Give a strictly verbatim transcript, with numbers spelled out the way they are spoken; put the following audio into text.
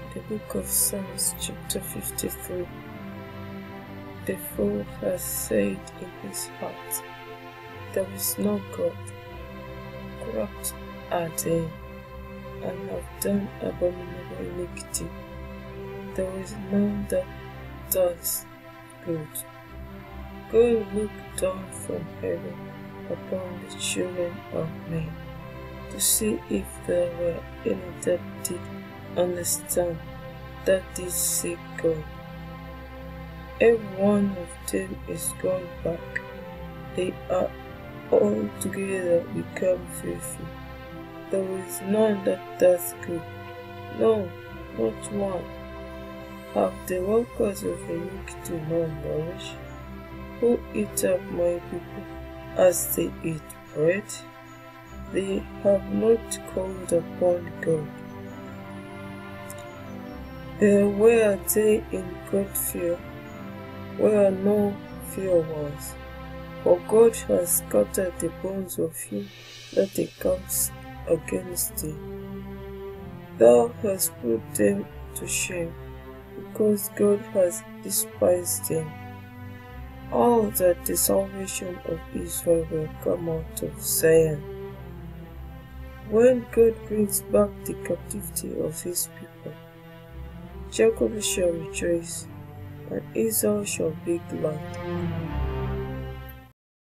The book of Psalms chapter fifty-three. The fool has said in his heart, there is no God. Corrupt are they, and have done abominable iniquity. There is none that does good. God looked down from heaven upon the children of men, to see if there were any that did understand, that did seek God. Every one of them is gone back. They are altogether become filthy. There is none that does good, no, not one. Have the workers of iniquity no knowledge, who eat up my people as they eat bread? They have not called upon God. There were they in great fear, where no fear was. For God has scattered the bones of him that comes against thee. Thou hast put them to shame, because God has despised them. All that the salvation of Israel will come out of Zion. When God brings back the captivity of his people, Jacob shall rejoice, and Israel shall be glad.